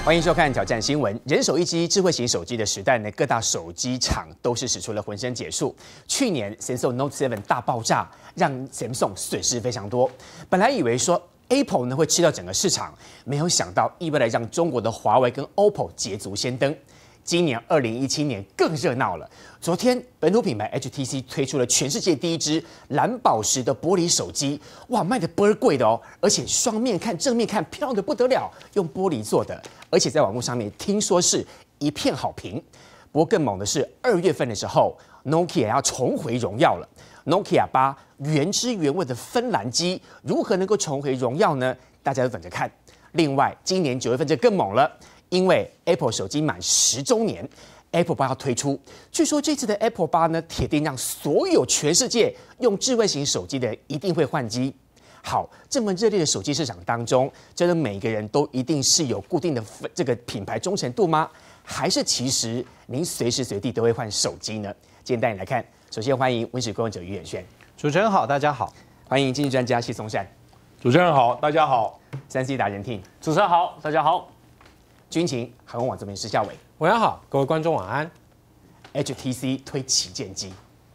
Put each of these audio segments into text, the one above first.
欢迎收看《挑战新闻》。人手一机智慧型手机的时代呢，各大手机厂都是使出了浑身解数。去年 Samsung Note 7大爆炸，让 Samsung 损失非常多。本来以为说 Apple 呢会吃掉整个市场，没有想到意外地让中国的华为跟 OPPO 捷足先登。今年2017年更热闹了。昨天本土品牌 HTC 推出了全世界第一支蓝宝石的玻璃手机，哇，卖的倍儿贵的哦，而且双面看、正面看漂亮的不得了，用玻璃做的，而且在网络上面听说是一片好评。不过更猛的是2月份的时候 ，Nokia 要重回荣耀了。Nokia 8原汁原味的芬兰机如何能够重回荣耀呢？大家都等着看。另外，今年9月份就更猛了。因为 Apple 手机满10周年 ，Apple 8要推出。据说这次的 Apple 8呢，铁定让所有全世界用智慧型手机的人一定会换机。好，这么热烈的手机市场当中，真的每个人都一定是有固定的这个品牌忠诚度吗？还是其实您随时随地都会换手机呢？今天带你来看，首先欢迎温室工作者于远轩， 主持人好，大家好； 欢迎经济专家谢松善， 主持人好，大家好 ；3C 达人 Tim， 主持人好，大家好。 军情航空网这边施孝伟， 晚上好，各位观众晚安。 HTC 推旗舰机，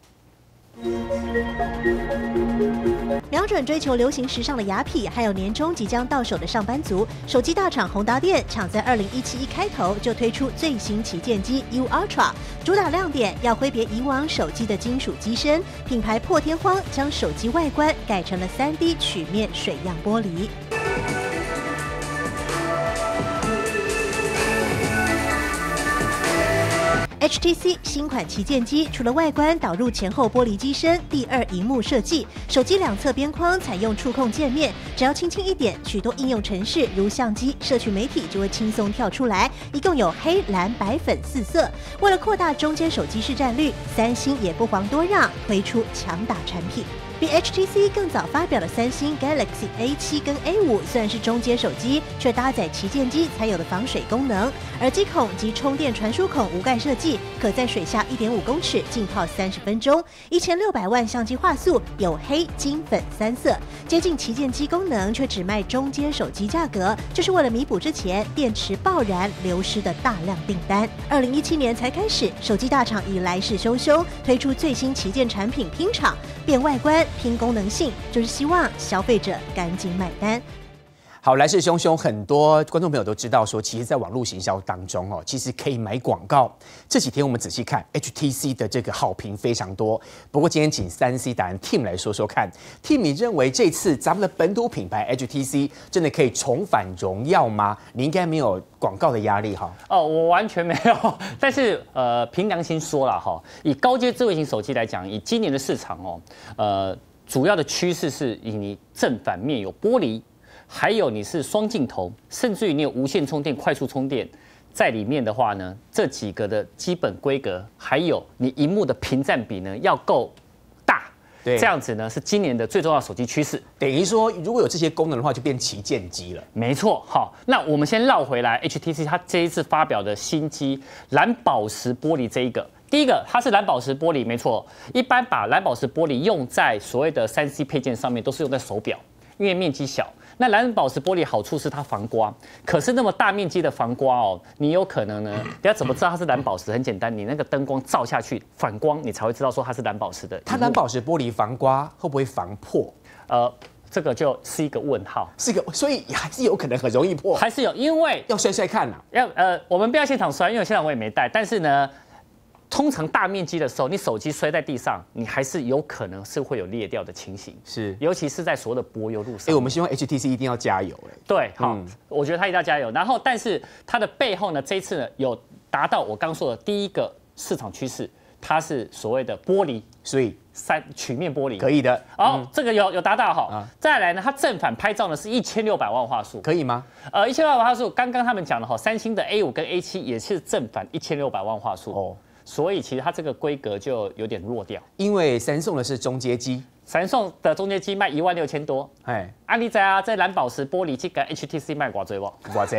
瞄准追求流行时尚的雅痞，还有年终即将到手的上班族，手机大厂宏达电抢在2017一开头就推出最新旗舰机 U Ultra， 主打亮点要挥别以往手机的金属机身，品牌破天荒将手机外观改成了3D 曲面水样玻璃。HTC 新款旗舰机除了外观导入前后玻璃机身、第2萤幕设计，手机两侧边框采用触控界面，只要轻轻一点，许多应用程式如相机、社群媒体就会轻松跳出来。一共有黑、蓝、白、粉4色。为了扩大中阶手机市占率，三星也不遑多让，推出强打产品。比 HTC 更早发表的三星 Galaxy A7 跟 A5 虽然是中阶手机，却搭载旗舰机才有的防水功能，耳机孔及充电传输孔无盖设计，可在水下1.5公尺浸泡30分钟。1600万相机画素，有黑、金、粉3色，接近旗舰机功能，却只卖中阶手机价格，就是为了弥补之前电池爆燃流失的大量订单。2017年才开始，手机大厂已来势汹汹，推出最新旗舰产品拼场，变外观。拼功能性，就是希望消费者赶紧买单。 好，来势汹汹，很多观众朋友都知道说，其实，在网络行销当中哦，其实可以买广告。这几天我们仔细看 HTC 的这个好评非常多。不过今天请3C 达人 Tim 来说说看 ，Tim 你认为这次咱们的本土品牌 HTC 真的可以重返荣耀吗？你应该没有广告的压力哈。 哦，我完全没有。但是凭良心说啦哈，以高阶智慧型手机来讲，以今年的市场哦，主要的趋势是以你正反面有玻璃。还有你是双镜头，甚至于你有无线充电、快速充电，在里面的话呢，这几个的基本规格，还有你萤幕的屏占比呢，要够大，对，这样子呢是今年的最重要的手机趋势。 等于说，如果有这些功能的话，就变旗舰机了。 没错，好，那我们先绕回来 ，HTC 它这一次发表的新机蓝宝石玻璃这一个。第一个，它是蓝宝石玻璃，没错。一般把蓝宝石玻璃用在所谓的3C 配件上面，都是用在手表，因为面积小。那蓝宝石玻璃好处是它防刮，可是那么大面积的防刮哦，你有可能呢，你要怎么知道它是蓝宝石？很简单，你那个灯光照下去反光，你才会知道说它是蓝宝石的。 它蓝宝石玻璃防刮会不会防破？ 这个就是一个问号， 所以还是有可能很容易破， 还是有，因为要摔摔看呐。 我们不要现场摔，因为现场我也没带，但是呢。通常大面积的时候，你手机摔在地上，你还是有可能是会有裂掉的情形， 是， 尤其是在所有的柏油路上。 我们希望 HTC 一定要加油， 对，好，我觉得它一定要加油。然后，但是它的背后呢，这一次呢有达到我刚说的第一个市场趋势，它是所谓的玻璃， 所以曲面玻璃可以的。 哦，这个有达到哈。再来呢，它正反拍照呢是1600万画素， 可以吗 ？1600万画素，刚刚他们讲的哈，三星的 A5 跟 A7 也是正反1600万画素哦。所以其实它这个规格就有点弱掉， 因为三送的是中阶机， 三送的中阶机卖16000多，你知啊，这蓝宝石玻璃这个 HTC 卖多少不？ 多少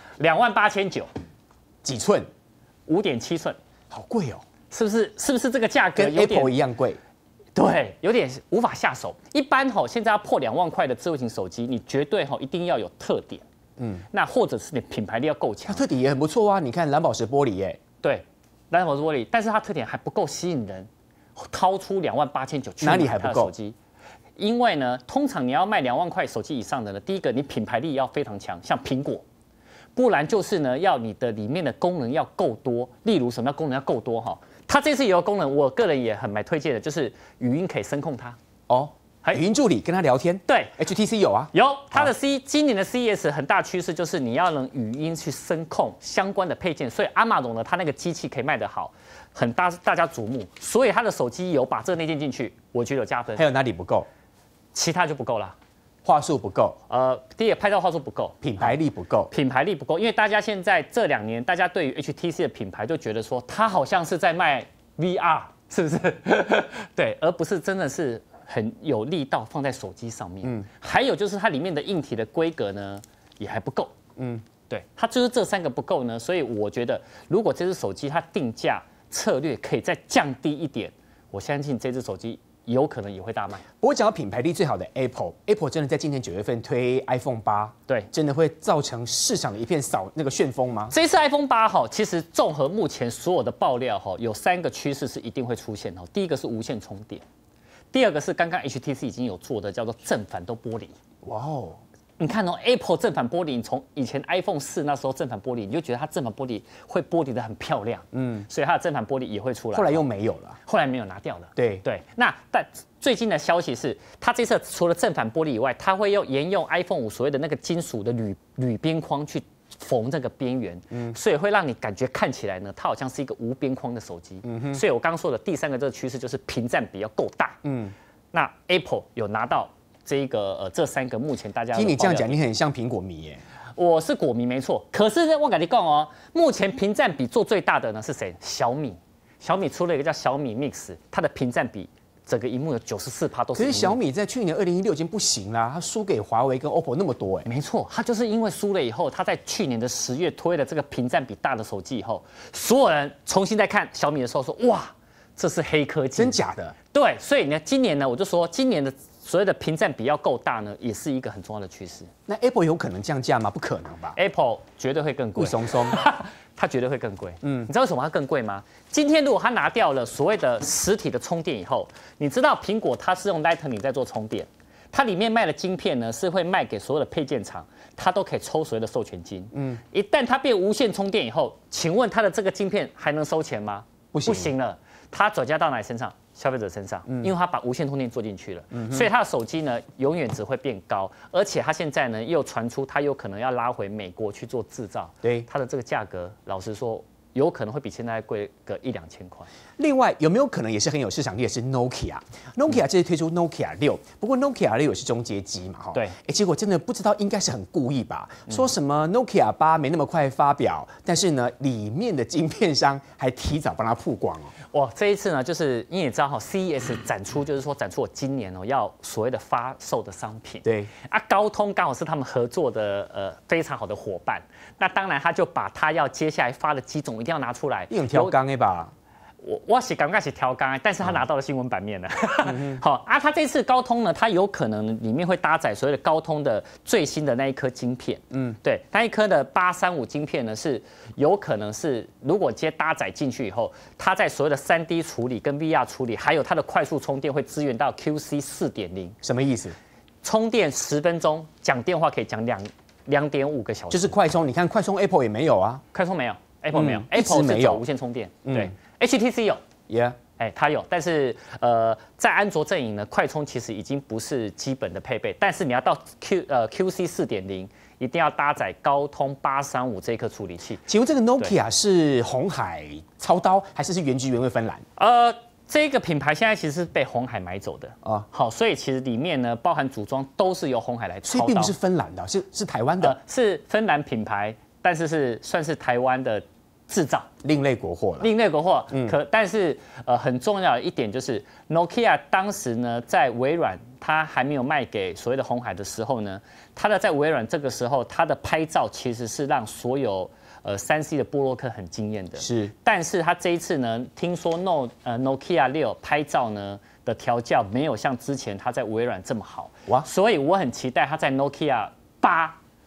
？28900， 几寸 ？5.7寸， 好贵哦， 是不是？是不是这个价格跟 Apple 一样贵？ 对，有点无法下手。一般现在要破2万块的智慧型手机，你绝对一定要有特点。 那或者是你品牌力要够强它。特点也很不错啊，你看蓝宝石玻璃耶， 对，蓝宝石玻璃，但是它特点还不够吸引人，掏出28900去哪里还不够买它的手机？因为呢，通常你要卖2万块手机以上的呢，第一个你品牌力要非常强，像苹果，不然就是呢，要你的里面的功能要够多。例如什么叫功能要够多哈？它这次也有功能，我个人也很蛮推荐的，就是语音可以声控它。 哦，语音助理跟他聊天， 对 ，HTC 有啊， 有它的今年的 CES 很大趋势就是你要能语音去声控相关的配件，所以阿玛龙呢，它那个机器可以卖得好，大家瞩目，所以它的手机有把这个内件进去，我觉得有加分还。有哪里不够？ 其他就不够啦。 话术不够， 第一个拍照话术不够， 品牌力不够， 品牌力不够，因为大家现在这2年，大家对于 HTC 的品牌就觉得说，它好像是在卖 VR， 是不是？对，而不是真的是很有力道放在手机上面。还有就是它里面的硬体的规格呢，也还不够。对，它就是这3个不够呢，所以我觉得，如果这只手机它定价策略可以再降低一点，我相信这只手机有可能也会大卖。 不过讲到品牌力最好的 Apple 真的在今年9月份推 iPhone 8， 对， 真的会造成市场的一片旋风吗？ 这一次 iPhone 8哈，其实综合目前所有的爆料哈，有3个趋势是一定会出现哈。第一个是无线充电，第二个是刚刚 HTC 已经有做的叫做正反都玻璃。 哇哦， 你看哦 ，Apple 正反玻璃，你从以前 iPhone 4那时候正反玻璃，你就觉得它正反玻璃会玻璃的很漂亮，所以它的正反玻璃也会出来。 后来又没有了， 后来没有拿掉了。 对对，但最近的消息是，它这次除了正反玻璃以外，它会沿用 iPhone 5所谓的那个金属的铝边框去缝这个边缘，所以会让你感觉看起来呢，它好像是一个无边框的手机。所以我刚刚说的第3个这个趋势就是屏占比要够大。那 Apple 有拿到这3个目前大家听你这样讲，你很像苹果迷耶。 我是果迷没错，可是呢，我跟你讲哦，目前屏占比做最大的呢是谁？小米。小米出了一个叫小米 Mix， 它的屏占比整个萤幕有94%都是。 可是小米在去年2016已经不行啦，它输给华为跟 OPPO 那么多哎。 没错，它就是因为输了以后，它在去年的10月推了这个屏占比大的手机以后，所有人重新在看小米的时候说，哇，这是黑科技， 真假的？ 对，所以呢，今年呢，我就说今年的所谓的屏占比要够大呢，也是一个很重要的趋势。 那 Apple 有可能降价吗？不可能吧 ？Apple 绝对会更贵， 雾松松， 它绝对会更贵。你知道为什么它更贵吗？今天如果它拿掉了所谓的实体的充电以后，你知道苹果它是用 Lightning 在做充电，它里面卖的晶片呢是会卖给所有的配件厂，它都可以抽所谓的授权金。一旦它变无线充电以后，请问它的这个晶片还能收钱吗？ 不行， 不行了。它转嫁到哪里身上？消费者身上，因为它把无线充电做进去了，所以它的手机呢永远只会变高，而且它现在呢又传出它有可能要拉回美国去做制造， 对它的这个价格，老实说有可能会比现在贵个1-2千块。 另外有没有可能也是很有市场力的是 Nokia 这次推出 Nokia 6，不过 Nokia 6也是中阶机嘛，哈， 对， 结果真的不知道应该是很故意吧，说什么 Nokia 8没那么快发表，但是呢里面的晶片商还提早帮它曝光哦。 哇，这一次呢，就是你也知道哈 ，CES 展出就是说展出我今年要所谓的发售的商品。 对啊，高通刚好是他们合作的非常好的伙伴，那当然他就把他要接下来发的机种一定要拿出来。 用调缸的吧？ 我是刚开始调缸，但是他拿到了新闻版面了。好啊，他这次高通呢，它有可能里面会搭载所谓的高通的最新的那一颗晶片。对，那一颗的835晶片呢，是有可能是如果直接搭载进去以后，它在所谓的3D 处理跟 VR 处理，还有它的快速充电会支援到 QC 4.0。 什么意思？ 充电10分钟，讲电话可以讲2.5个小时。 就是快充，你看快充 Apple 也没有啊， 快充没有 ，Apple 没有 ，Apple 是走无线充电。对。HTC 有 ，Yeah， 它有，但是在安卓阵营呢，快充其实已经不是基本的配备，但是你要到QC 4.0，一定要搭载高通835这一颗处理器。 请问这个 Nokia 是鸿海操刀，还是原汁原味芬兰？ 这个品牌现在其实是被鸿海买走的啊。好，所以其实里面呢，包含组装都是由鸿海来操刀， 所以并不是芬兰的，是台湾的， 是芬兰品牌，但是算是台湾的制造， 另类国货了。 另类国货，但是很重要的一点就是 ，Nokia 当时呢在微软它还没有卖给所谓的鸿海的时候呢，它的在微软这个时候，它的拍照其实是让所有3C 的部落客很惊艳的。 是， 但是它这一次呢，听说Nokia 6拍照呢的调教没有像之前它在微软这么好，哇，所以我很期待它在 Nokia 8。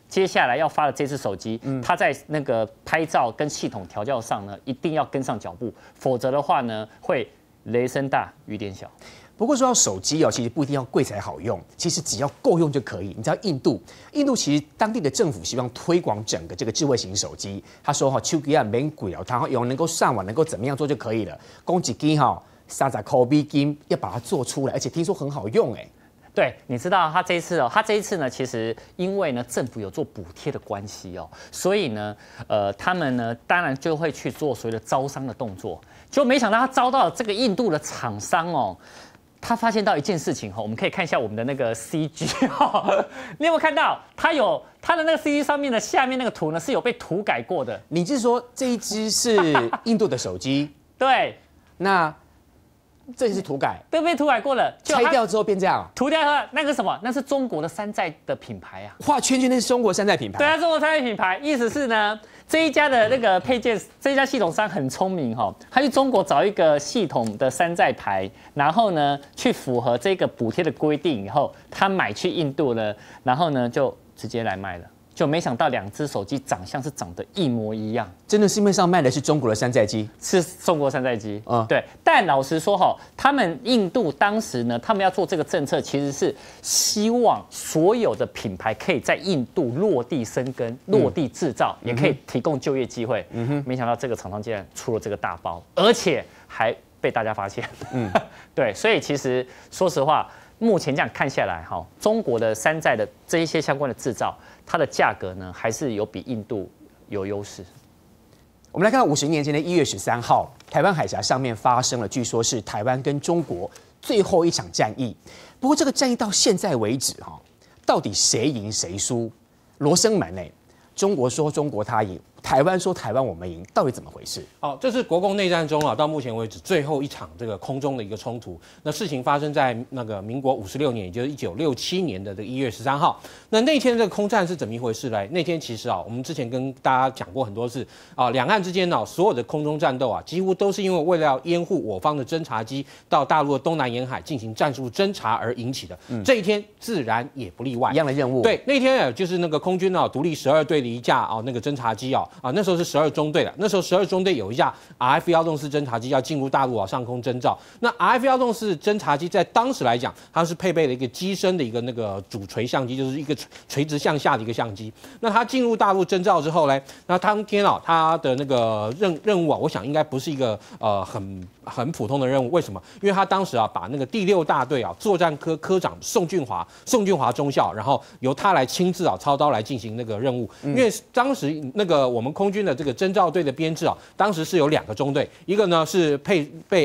接下来要发的这只手机，它在那个拍照跟系统调教上呢，一定要跟上脚步，否则的话呢，会雷声大雨点小。 不过说到手机哦，其实不一定要贵才好用，其实只要够用就可以。你知道印度其实当地的政府希望推广整个这个智慧型手机，他说手机啊免贵哦，它有能够上网，能够怎么样做就可以了。供给金30块美金要把它做出来，而且听说很好用哎。 对，你知道他这一次呢，其实因为呢政府有做补贴的关系哦，所以呢，他们呢当然就会去做所谓的招商的动作，就没想到他招到了这个印度的厂商哦。他发现到一件事情哈，我们可以看一下我们的那个 CG 哈，你有没有看到？它的那个 CG 上面的下面那个图呢是有被涂改过的。 你是说这一只是印度的手机？ 对， 那这也是涂改， 对，被涂改过了， 拆掉之后变这样。 涂掉那个什么，那是中国的山寨的品牌啊， 画圈圈那是中国山寨品牌。 对啊，中国山寨品牌，意思是呢，这一家的那个配件，这一家系统商很聪明哈，他去中国找一个系统的山寨牌，然后呢去符合这个补贴的规定以后，他买去印度呢，然后呢就直接来卖了。就没想到两只手机长相是长得一模一样， 真的市面上卖的是中国的山寨机， 是中国山寨机啊，对。但老实说哈，他们印度当时呢，他们要做这个政策，其实是希望所有的品牌可以在印度落地生根、落地制造，也可以提供就业机会。没想到这个厂商竟然出了这个大包，而且还被大家发现。对，所以其实说实话，目前这样看下来哈，中国的山寨的这一些相关的制造。它的价格呢，还是有比印度有优势。 我们来看到50年前的1月13号，台湾海峡上面发生了，据说是台湾跟中国最后一场战役。不过这个战役到现在为止，到底谁赢谁输？罗生门中国说中国他赢，台湾说台湾我们赢，到底怎么回事？ 这是国共内战中到目前为止最后一场这个空中的一个冲突。那事情发生在那个民国56年，也就是1967年的这个1月13号。那天这个空战是怎么一回事呢？那天其实我们之前跟大家讲过很多次两岸之间所有的空中战斗几乎都是因为为了要掩护我方的侦察机到大陆的东南沿海进行战术侦察而引起的。这一天自然也不例外， 一样的任务。 对，那天就是那个空军独立12队的一架那个侦察机那时候是12中队的，那时候12中队有一架 RF-104侦察机要进入大陆上空征兆。那 RF-104侦察机在当时来讲，它是配备了一个机身的一个那个主垂相机，就是一个垂直向下的一个相机。那它进入大陆征兆之后呢，那当天它的那个任务我想应该不是一个很普通的任务。为什么？因为他当时把那个第6大队作战科科长宋俊华中校，然后由他来亲自操刀来进行那个任务。因为当时那个我们空军的这个征兆队的编制当时是有2个中队，一个呢是配备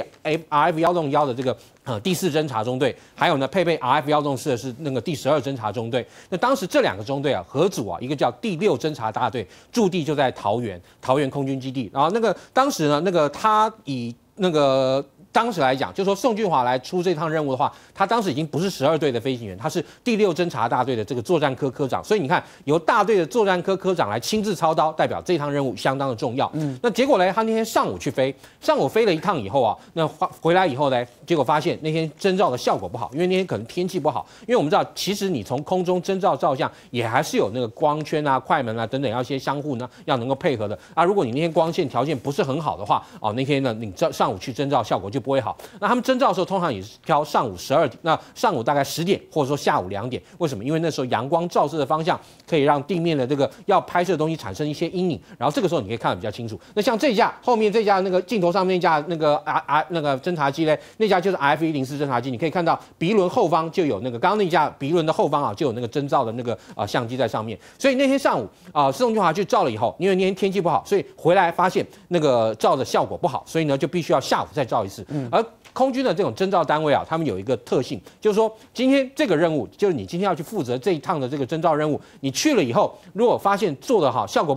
RF-101的这个第4侦察中队，还有呢配备 RF-104的是那个第12侦察中队。那当时这2个中队合组一个叫第6侦察大队，驻地就在桃园空军基地。然后那个当时呢，那个他以那个当时来讲，就说宋俊华来出这趟任务的话，他当时已经不是12队的飞行员，他是第6侦察大队的这个作战科科长。所以你看，由大队的作战科科长来亲自操刀，代表这趟任务相当的重要。那结果呢，他那天上午飞了一趟以后那回来以后呢，结果发现那天征兆的效果不好，因为那天可能天气不好。因为我们知道，其实你从空中征兆照相，也还是有那个光圈快门等等，要一些相互呢要能够配合的如果你那天光线条件不是很好的话，那天呢你上午去征兆效果就不会好。那他们征兆的时候，通常也是挑上午12点，那上午大概10点，或者说下午2点。为什么？因为那时候阳光照射的方向可以让地面的这个要拍摄的东西产生一些阴影，然后这个时候你可以看得比较清楚。那像这架后面这架那个镜头上面那架那个那个侦察机呢，那架就是 RF-104侦察机，你可以看到鼻轮后方就有那个刚刚那架鼻轮的后方就有那个征兆的那个相机在上面。所以那天上午宋俊华去照了以后，因为那天天气不好，所以回来发现那个照的效果不好，所以呢就必须要下午再照一次。而空军的这种征兆单位他们有一个特性，就是说今天这个任务，就是你今天要去负责这一趟的这个征兆任务，你去了以后，如果发现做得好，效果不好，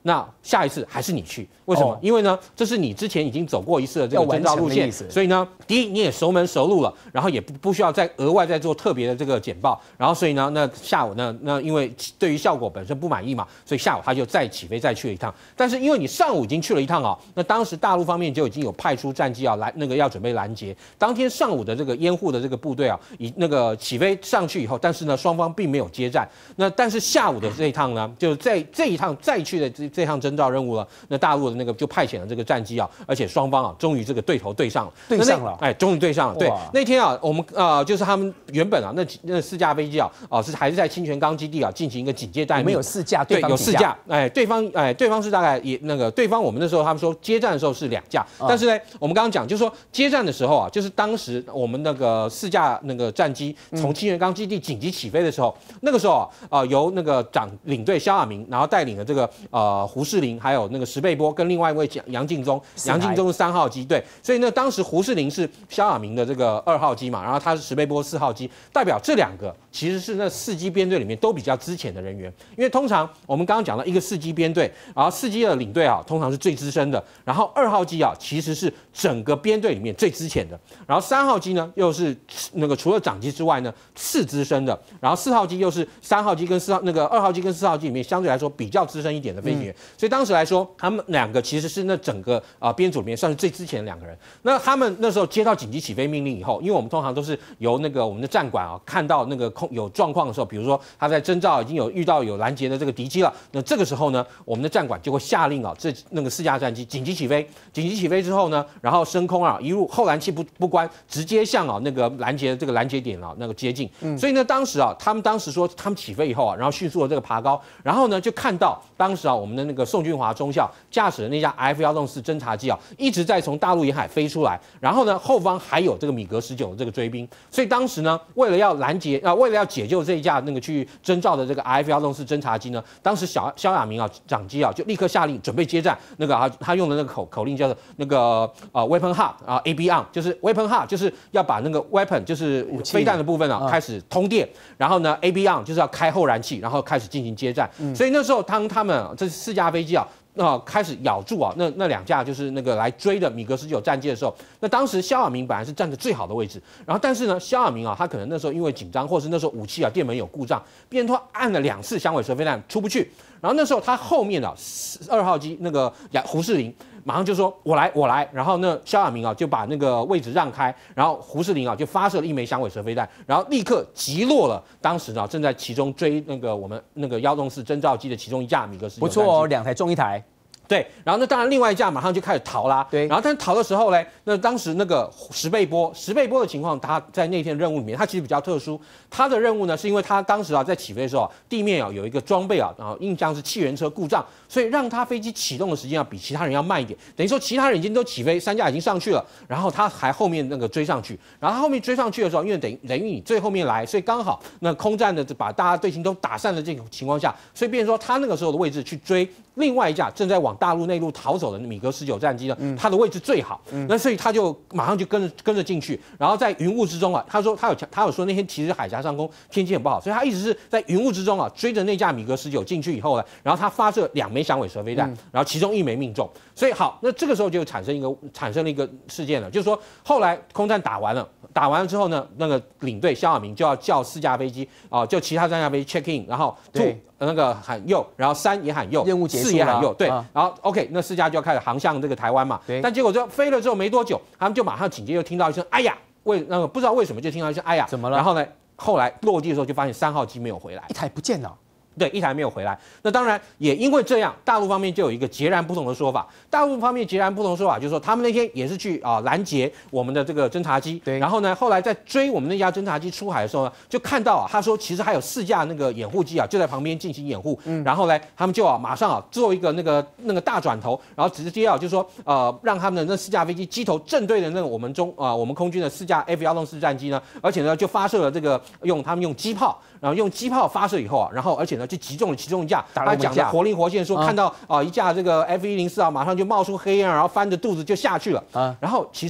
那下一次还是你去，为什么？因为呢，这是你之前已经走过一次的这个征召路线，所以呢，第一你也熟门熟路了，然后也不需要再额外再做特别的这个简报，然后所以呢，那下午呢，那因为对于效果本身不满意嘛，所以下午他就再起飞再去了一趟。但是因为你上午已经去了一趟啊，那当时大陆方面就已经有派出战机啊来要准备拦截。当天上午的这个掩护的这个部队啊，以那个起飞上去以后，但是呢双方并没有接战。那但是下午的这一趟呢，就在这一趟再去的这趟征召任务了，那大陆的那个就派遣了这个战机啊，而且双方啊终于这个对头对上了，终于对上了。对，那天啊我们就是他们原本啊那4架飞机啊还是在清泉岗基地啊进行一个警戒待命。 我们有4架， 对，有4架。对方是大概也对方我们那时候他们说接战的时候是2架，但是呢我们刚刚讲就是说接战的时候啊，就是当时我们那个4架那个战机从清泉岗基地紧急起飞的时候，那个时候由那个领队萧亚明，然后带领了这个胡世林，还有那个石贝波跟另外一位杨敬忠是3号机，对，所以呢当时胡世林是萧亚明的这个2号机嘛，然后他是石贝波4号机，代表这2个其实是那4机编队里面都比较资浅的人员，因为通常我们刚刚讲到一个4机编队，然后4机的领队啊通常是最资深的，然后2号机啊其实是整个编队里面最资浅的，然后3号机呢又是那个除了长机之外呢次资深的，然后4号机又是3号机跟2号机跟4号机里面相对来说比较资深一点的飞行员，所以当时来说他们2个其实是那整个编组里面算是最资浅的2个人。那他们那时候接到紧急起飞命令以后，因为我们通常都是由那个我们的战管啊看到那个有状况的时候，比如说他在征召已经有遇到有拦截的这个敌机了，那这个时候呢，我们的战管就会下令啊，那个4架战机紧急起飞。紧急起飞之后呢，然后升空啊，一路后燃器不关，直接向那个拦截点啊那个接近。所以呢，当时啊，他们当时说他们起飞以后啊，然后迅速的这个爬高，然后呢就看到当时啊我们的那个宋俊华中校驾驶的那架 F-104侦察机啊，一直在从大陆沿海飞出来，然后呢后方还有这个米格19的这个追兵，所以当时呢为了要为了要解救这一架那个去征召的这个 F-104萧亚明呢，当时萧亚明啊长机啊就立刻下令准备接战，那个他用的那个口令叫做那个weapon hub AB on， 就是 weapon hub 就是要把那个 weapon 就是飞弹的部分啊开始通电，然后呢 AB on 就是要开后燃器，然后开始进行接战。所以那时候当他们这4架飞机啊开始咬住啊那2架就是那个来追的米格19战机的时候，那当时萧亚明本来是站在最好的位置，然后但是呢萧亚明啊他可能那时候因为紧张，或是那时候武器啊电门有故障，变成他按了2次响尾蛇飞弹出不去，然后那时候他后面啊2号机那个胡世林马上就说我来，然后呢萧亚明啊就把那个位置让开，然后胡世林啊就发射了1枚响尾蛇飞弹，然后立刻击落了当时呢正在其中追那个我们那个104征召机的其中一架米格19。 不错哦，2台中1台。 对，然后那当然另外一架马上就开始逃啦。 对， 然后但逃的时候呢，那当时那个石贝波的情况，他在那天任务里面，他其实比较特殊。他的任务呢，是因为他当时啊在起飞的时候，地面有一个装备啊，然后印象是气源车故障，所以让他飞机启动的时间要比其他人要慢一点。等于说其他人已经都起飞，3架已经上去了，然后他还后面那个追上去，然后他后面追上去的时候，因为等于你最后面来，所以刚好那空战的把大家队形都打散的这种情况下，所以变成说他那个时候的位置去追另外一架正在往大陆内陆逃走的米格19战机呢，他的位置最好，那所以他就马上就跟着进去，然后在云雾之中啊，他说他有说那天其实海峡上空天气很不好，所以他一直是在云雾之中啊追着那架米格19进去以后呢，然后他发射2枚响尾蛇飞弹，然后其中1枚命中，所以好，那这个时候就产生了一个事件了，就是说后来空战打完了之后呢，那个领队萧亚明就要叫4架飞机就其他3架飞机 check in， 然后那个喊右，然后3也喊右， 任务结束了，4 也喊右，对，然后 OK， 那4架就要开始航向这个台湾嘛，对，但结果就飞了之后没多久，他们就马上紧接着听到一声哎呀，不知道为什么就听到一声哎呀， 怎么了？ 然后呢，后来落地的时候就发现3号机没有回来， 一台不见了。 对，一台没有回来。那当然也因为这样，大陆方面就有一个截然不同的说法。大陆方面截然不同的说法就是说，他们那天也是去拦截我们的这个侦察机。对。然后呢，后来在追我们那架侦察机出海的时候呢，就看到他说其实还有4架那个掩护机就在旁边进行掩护。然后呢，他们就马上做一个那个大转头，然后直接就是说让他们的那4架飞机机头正对的那个我们空军的4架 F-104战机呢，而且呢就发射了这个他们用机炮。然后用机炮发射以后然后而且呢就击中了其中一架，他讲的活灵活现说看到一架这个 F-104马上就冒出黑烟，然后翻着肚子就下去了。然后其实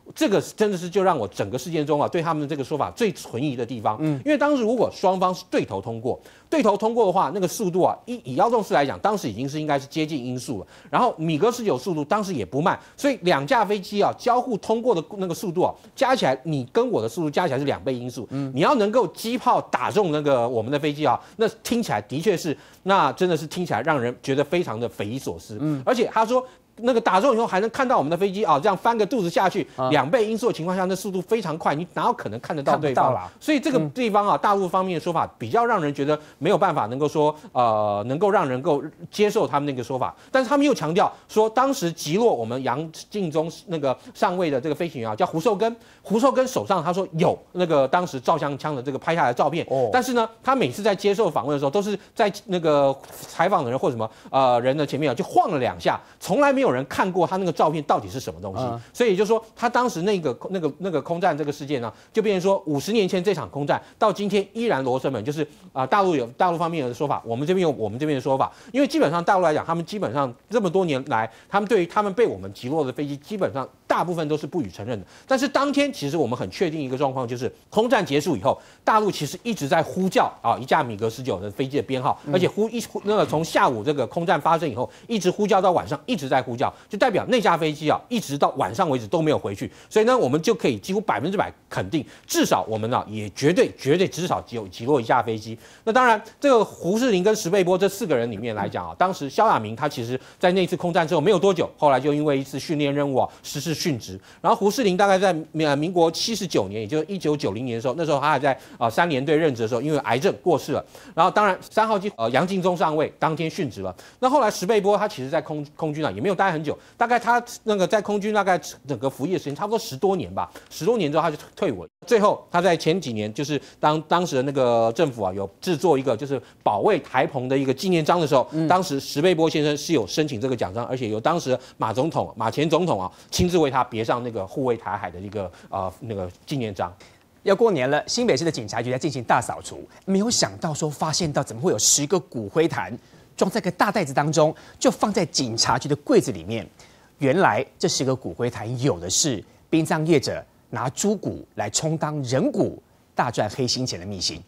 这个真的是就让我整个事件中对他们的这个说法最存疑的地方。因为当时如果双方是对头通过的话，那个速度以遥众式来讲，当时已经是应该是接近音速了。然后米格19速度当时也不慢，所以2架飞机交互通过的那个速度加起来，你跟我的速度加起来是2倍音速。你要能够机炮打中那个我们的飞机那听起来的确是，那真的是听起来让人觉得非常的匪夷所思。而且他说。那个打中以后还能看到我们的飞机这样翻个肚子下去，2倍音速的情况下，那速度非常快，你哪有可能看得到对方？所以这个地方大陆方面的说法比较让人觉得没有办法能够说能够让人够接受他们那个说法。但是他们又强调说，当时击落我们杨敬忠那个上尉的这个飞行员叫胡寿根手上他说有那个当时照相枪的这个拍下来的照片，但是呢，他每次在接受访问的时候，都是在那个采访的人或者什么人的前面就晃了2下，从来没有人看过他那个照片到底是什么东西。所以也就是说，他当时那个空战这个事件呢，就变成说50年前这场空战到今天依然罗生门，就是大陆方面的说法，我们这边有我们这边的说法。因为基本上大陆来讲，他们基本上这么多年来，他们对于他们被我们击落的飞机，基本上大部分都是不予承认的。但是当天其实我们很确定一个状况，就是空战结束以后，大陆其实一直在呼叫一架米格19的飞机的编号，而且那个从下午这个空战发生以后，一直呼叫到晚上，一直在呼叫，就代表那架飞机一直到晚上为止都没有回去。所以呢，我们就可以几乎100%肯定，至少我们也绝对至少只有击落1架飞机。那当然，这个胡适林跟石贝波这4个人里面来讲当时萧亚明他其实在那次空战之后没有多久，后来就因为一次训练任务失事殉职。然后胡适林大概在民国79年，也就是1990年的时候，那时候他还在3联队任职的时候，因为癌症过世了。然后当然3号机杨敬忠上尉当天殉职了。那后来石贝波他其实在空军也没有待很久，大概他那个在空军大概整个服役的时间差不多10多年吧，10多年之后他就退伍了。最后他在前几年就是当时的那个政府有制作一个就是保卫台澎的一个纪念章的时候，当时石贝波先生是有申请这个奖章，而且由当时马前总统亲自为他别上那个护卫台海的一个那个纪念章。 要过年了，新北市的警察局在进行大扫除，没有想到说发现到怎么会有10个骨灰坛装在个大袋子当中，就放在警察局的柜子里面。原来这10个骨灰坛有的是殡葬业者拿猪骨来充当人骨，大赚黑心钱的秘辛。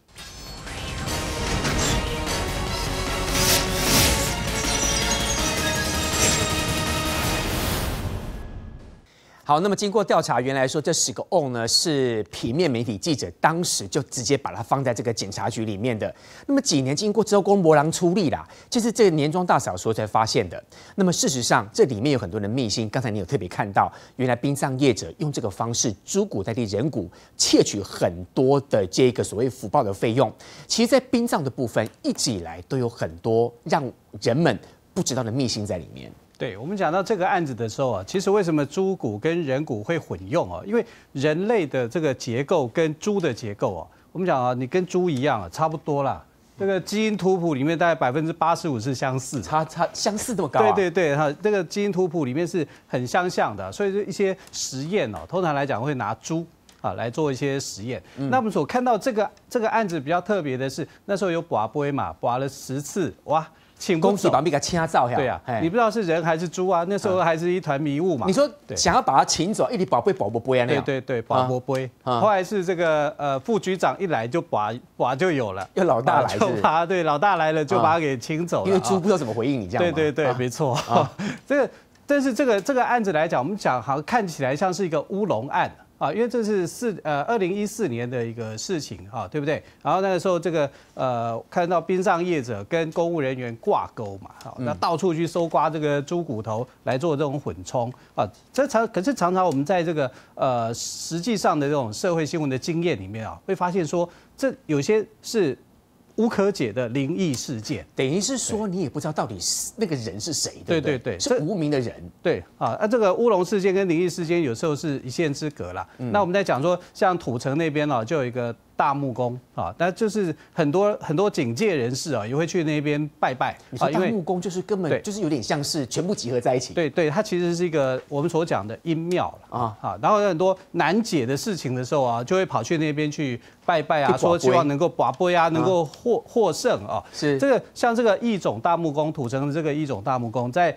好，那么经过调查，原来说这10个瓮呢是平面媒体记者当时就直接把它放在这个警察局里面的。那么几年经过之后，公博郎出力啦，就是这个年终大扫除才发现的。那么事实上，这里面有很多的秘辛。刚才你有特别看到，原来殡葬业者用这个方式，猪骨代替人骨，窃取很多的这个所谓福报的费用。其实，在殡葬的部分，一直以来都有很多让人们不知道的秘辛在里面。 对，我们讲到这个案子的时候其实为什么猪骨跟人骨会混用因为人类的这个结构跟猪的结构我们讲你跟猪一样差不多啦。这个基因图谱里面大概85%是相似， 相似这么高对，这个基因图谱里面是很相像的，所以一些实验通常来讲会拿猪来做一些实验。那我们所看到这个案子比较特别的是，那时候有拔杯嘛，拔了10次，哇！请恭喜把那个掐照对啊，你不知道是人还是猪那时候还是一团迷雾嘛。 你说想要把它请走，一直宝贝宝不杯那样。 对，宝不杯。后来是这个副局长一来就拔就有了， 要老大来就把对老大来了就把它给请走了。 因为猪不知道怎么回应你这样。 对，没错。但是这个案子来讲，我们讲好像看起来像是一个乌龙案。因为这是2014年的一个事情对不对？然后那个时候这个看到殡葬业者跟公务人员挂钩嘛，那到处去搜刮这个猪骨头来做这种混充可是常常我们在这个实际上的这种社会新闻的经验里面会发现说，这有些是无可解的灵异事件， 等于是说你也不知道到底那个人是谁， 对， 是无名的人， 对这个乌龙事件跟灵异事件有时候是一线之隔啦。那我们在讲说，像土城那边就有一个大木工那就是很多警界人士也会去那边拜拜。 你说大木工就是根本就是有点像是全部集合在一起， 对，它其实是一个我们所讲的阴庙然后有很多难解的事情的时候就会跑去那边去拜拜啊，说希望能够拔杯啊，能够获胜啊。 是这个像这个义种大木公土城的这个义种大木公，在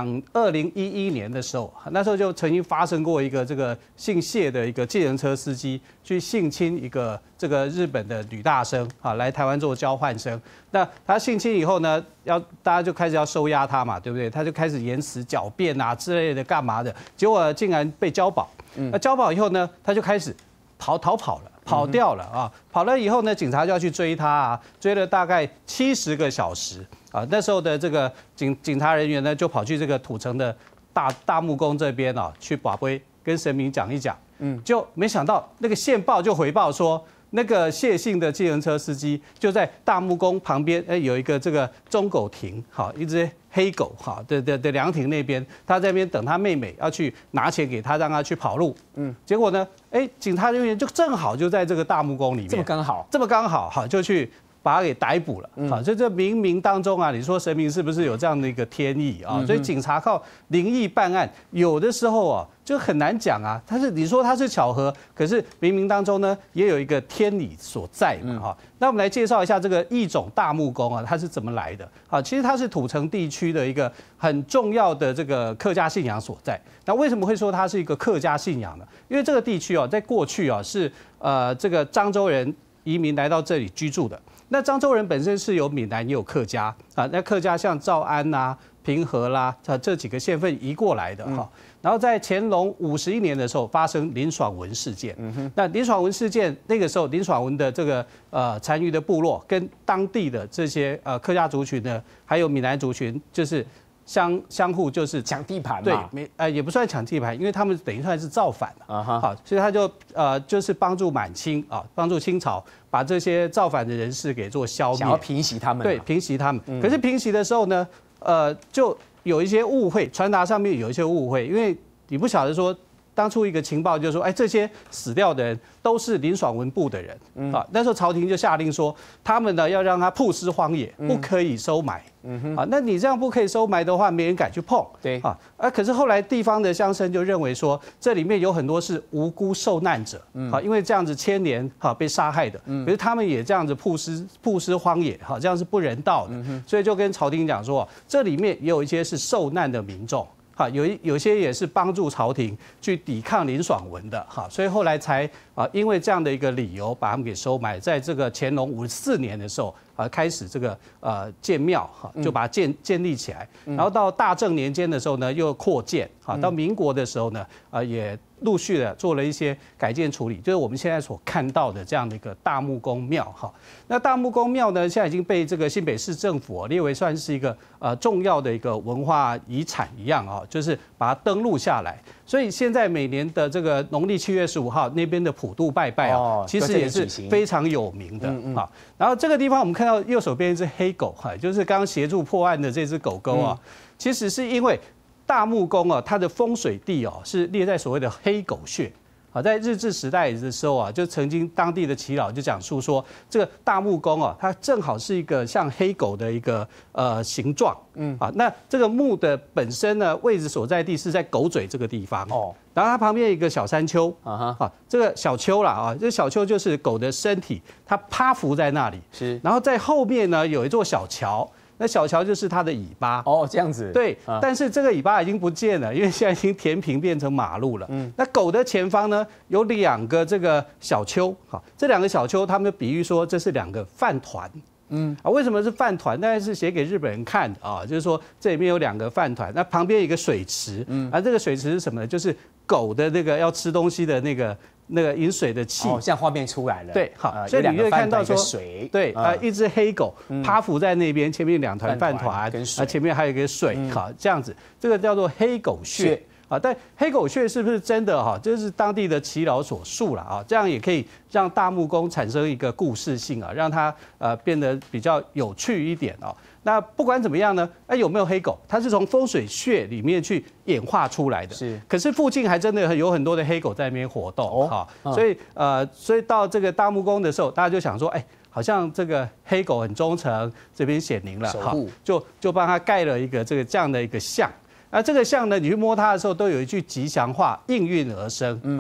2011年的时候，那时候就曾经发生过一个这个姓谢的一个计程车司机去性侵一个这个日本的女大生啊，来台湾做交换生。那他性侵以后呢，大家就开始要收押他嘛，对不对？他就开始言辞狡辩啊之类的，干嘛的？结果竟然被交保。那交保以后呢，他就开始逃跑了。跑掉了啊！跑了以后呢，警察就要去追他啊，追了大概70个小时啊。那时候的这个警察人员呢，就跑去这个土城的大木公这边啊，去把杯跟神明讲一讲。就没想到那个线报就回报说，那个谢姓的计程车司机就在大木公旁边，有一个这个中狗亭，好，一只黑狗，好的凉亭那边，他在那边等他妹妹要去拿钱给他，让他去跑路。结果呢，警察人员就正好就在这个大木公里面， 这么刚好， 好就去把他给逮捕了。好，所以这冥冥当中啊，你说神明是不是有这样的一个天意啊？所以警察靠灵异办案，有的时候啊就很难讲啊。你说它是巧合，可是冥冥当中呢也有一个天理所在嘛。哈，那我们来介绍一下这个义种大木公啊，它是怎么来的？好，其实它是土城地区的一个很重要的这个客家信仰所在。那为什么会说它是一个客家信仰呢？因为这个地区啊，在过去啊是这个漳州人移民来到这里居住的。那漳州人本身是有闽南也有客家啊，那客家像诏安呐、平和啦，这几个县份移过来的哈。然后在乾隆51年的时候发生林爽文事件。那林爽文事件那个时候，林爽文的这个残余的部落跟当地的这些客家族群呢，还有闽南族群，就是相互就是抢地盘嘛。 对，也不算抢地盘，因为他们等于算是造反了。好，所以他就是帮助满清啊，帮助清朝把这些造反的人士给做消灭， 想要平息他们。 对，平息他们。可是平息的时候呢，就有一些误会，传达上面有一些误会，因为你不晓得说。当初一个情报就说，这些死掉的人都是林爽文部的人啊。那时候朝廷就下令说，他们呢要让他曝尸荒野，不可以收埋。啊，那你这样不可以收埋的话，没人敢去碰。 对啊，可是后来地方的乡绅就认为说，这里面有很多是无辜受难者，啊，因为这样子牵连被杀害的，可是他们也这样子曝尸荒野，这样是不人道的，所以就跟朝廷讲说，这里面也有一些是受难的民众。好，有些也是帮助朝廷去抵抗林爽文的，好，所以后来才因为这样的一个理由把他们给收埋，在这个乾隆54年的时候开始这个建庙，就把它建立起来，然后到大正年间的时候呢又扩建，到民国的时候呢也陆续的做了一些改建处理，就是我们现在所看到的这样的一个大木公庙哈。那大木公庙呢，现在已经被这个新北市政府列为算是一个重要的一个文化遗产一样啊，就是把它登录下来。所以现在每年的这个农历7月15号那边的普渡拜拜啊，其实也是非常有名的啊。然后这个地方我们看到右手边一只黑狗哈，就是刚刚协助破案的这只狗狗啊，其实是因为大木公啊，它的风水地哦是列在所谓的黑狗穴。好，在日治时代的时候啊，就曾经当地的耆老就讲述说，这个大木公啊，它正好是一个像黑狗的一个形状。那这个木的本身呢，位置所在地是在狗嘴这个地方。然后它旁边有一个小山丘。这个小丘啦啊，这小丘就是狗的身体，它趴伏在那里。是。然后在后面呢，有一座小桥。那小桥就是它的尾巴这样子。 对，但是这个尾巴已经不见了，因为现在已经填平变成马路了。那狗的前方呢有2个这个小丘，好，这2个小丘，他们比喻说这是2个饭团。为什么是饭团？那是写给日本人看的啊，就是说这里面有2个饭团，那旁边有一个水池，这个水池是什么呢？就是狗的那个要吃东西的那个饮水的器。 这样画面出来了。 对，好，所以你会看到说， 水， 对，一只黑狗趴伏在那边，前面2团饭团，前面还有一个水，好，这样子，这个叫做黑狗穴。但黑狗穴是不是真的哈？这是当地的耆老所述了啊，这样也可以让大木公产生一个故事性啊，让它变得比较有趣一点哦。那不管怎么样呢，有没有黑狗？它是从风水穴里面去演化出来的。是，可是附近还真的有很多的黑狗在那边活动哈，所以到这个大木公的时候，大家就想说，好像这个黑狗很忠诚，这边显灵了哈，就帮他盖了一个这样的一个像。那这个像呢，你去摸它的时候，都有一句吉祥话应运而生啊。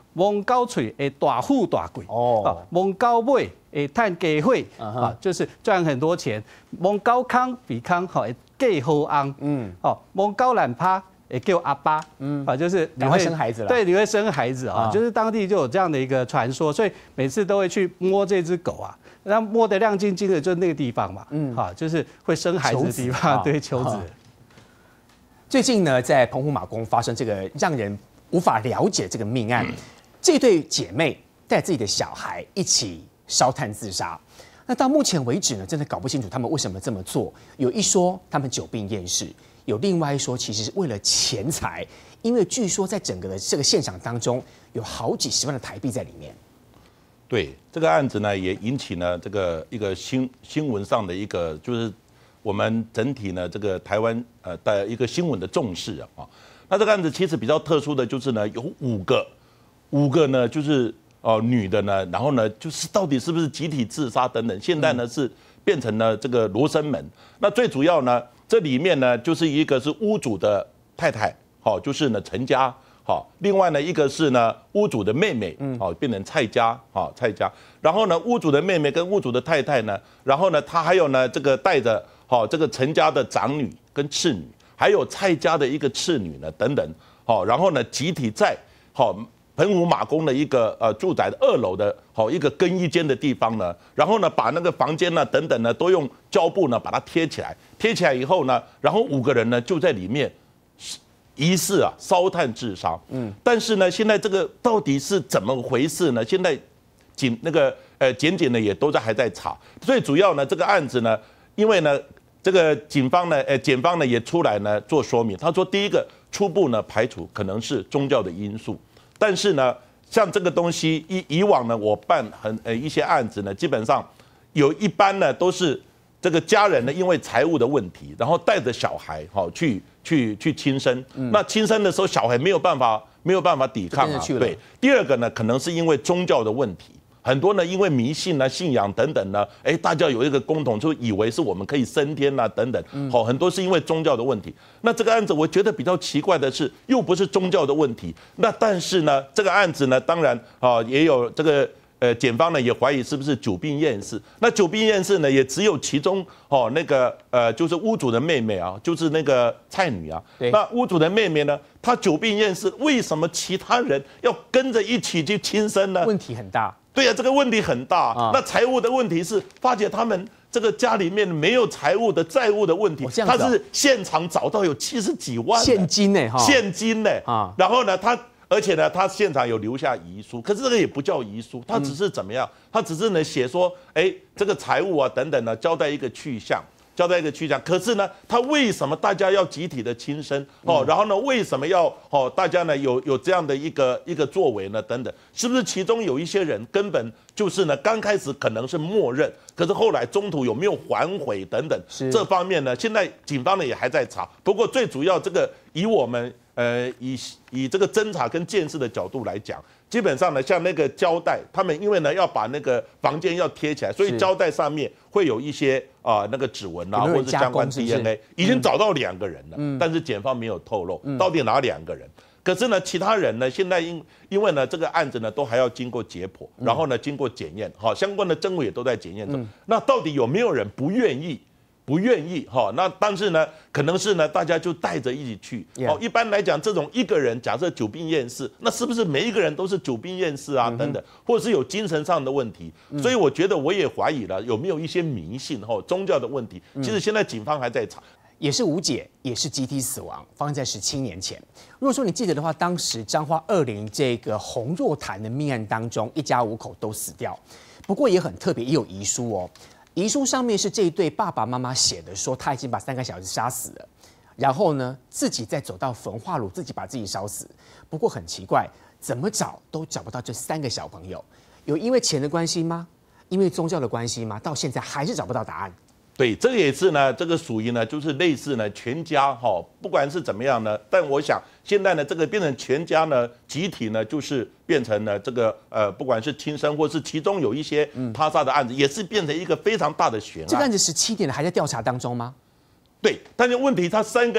蒙高嘴会大富大贵哦，蒙高尾会赚家伙啊，就是赚很多钱。蒙高康比康好会嫁好翁，蒙高懒趴也叫阿爸，就是你会生孩子了， 对，你会生孩子啊，就是当地就有这样的一个传说，所以每次都会去摸这只狗啊，然后摸得亮晶晶的，就是那个地方嘛，就是会生孩子的地方，对，求子。 最近呢，在澎湖马公发生这个让人无法了解这个命案，这对姐妹带自己的小孩一起烧炭自杀。那到目前为止呢，真的搞不清楚他们为什么这么做。有一说他们久病厌世。有另外一说，其实是为了钱财，因为据说在整个的这个现场当中，有好几十万的台币在里面。 对这个案子呢，也引起了这个一个新闻上的一个，就是我们整体呢这个台湾的一个新闻的重视啊。那这个案子其实比较特殊的就是呢，有五个呢就是女的呢，然后呢就是到底是不是集体自杀等等，现在呢是变成了这个罗生门。那最主要呢。这里面呢，就是一个是屋主的太太，就是呢陈家，另外呢一个是呢屋主的妹妹，变成蔡家，蔡家。然后呢屋主的妹妹跟屋主的太太呢，然后呢他还有呢这个带着这个陈家的长女跟次女，还有蔡家的一个次女呢等等，然后呢集体在澎湖马公的一个住宅的2楼的一个更衣间的地方呢，然后呢把那个房间呢等等呢都用胶布呢把它贴起来，贴起来以后呢，然后5个人呢就在里面疑似烧炭自杀。但是呢现在这个到底是怎么回事呢？现在检警呢也都还在查。最主要呢这个案子呢，因为呢这个检方呢也出来呢做说明，他说第一个初步呢排除可能是宗教的因素。但是呢，像这个东西以往呢，我办一些案子呢，基本上一般呢都是这个家人呢因为财务的问题，然后带着小孩去轻生。那轻生的时候，小孩没有办法抵抗啊。对，第二个呢，可能是因为宗教的问题。很多呢，因为迷信啊、信仰等等呢，大家有一个共同，就以为是我们可以升天啊等等，很多是因为宗教的问题。那这个案子我觉得比较奇怪的是，又不是宗教的问题，那但是呢，这个案子呢，当然也有这个检方呢也怀疑是不是久病厌世。那久病厌世呢，也只有其中那个就是屋主的妹妹啊，就是那个蔡女啊。那屋主的妹妹呢，她久病厌世，为什么其他人要跟着一起去轻生呢？ 问题很大。 对呀，这个问题很大。那财务的问题是，发觉他们这个家里面没有财务的债务的问题，他是现场找到有70几万现金呢， 现金呢。然后呢，而且呢，他现场有留下遗书，可是这个也不叫遗书，他只是怎么样？他只是呢写说，这个财务啊等等呢，交代一个去向。可是呢，他为什么大家要集体的轻生？然后呢，为什么要大家呢有这样的一个作为呢？等等，是不是其中有一些人根本就是呢，刚开始可能是默认，可是后来中途有没有反悔等等，这方面呢，现在警方呢也还在查。不过最主要这个以我们以这个侦查跟鉴识的角度来讲。基本上呢，像那个胶带，他们因为呢要把那个房间要贴起来，所以胶带上面会有一些那个指纹啊，或者是相关 DNA， 已经找到2个人了，但是检方没有透露到底哪2个人。可是呢，其他人呢，现在因为呢这个案子呢都还要经过解剖，然后呢经过检验，相关的证物也都在检验中。那到底有没有人不愿意？那但是呢，可能是呢，大家就带着一起去。一般来讲，这种一个人假设久病厌世，那是不是每一个人都是久病厌世啊？等等，或者是有精神上的问题？所以我觉得我也怀疑了，有没有一些迷信宗教的问题？其实现在警方还在查。 也是无解，也是集体死亡，发生在17年前。如果说你记得的话，当时彰化20这个洪若潭的命案当中，一家5口都死掉。不过也很特别，也有遗书哦。遗书上面是这一对爸爸妈妈写的，说他已经把3个小孩子杀死了，然后呢自己再走到焚化炉，自己把自己烧死。不过很奇怪，怎么找都找不到这3个小朋友。有因为钱的关系吗？因为宗教的关系吗？到现在还是找不到答案。 对，这个也是呢，这个属于呢，就是类似呢全家不管是怎么样呢，但我想现在呢，这个变成全家呢，集体呢，就是变成了这个不管是轻生或是其中有一些他杀的案子，也是变成一个非常大的悬案。 这个案子17年了，还在调查当中吗？ 对，但是问题他三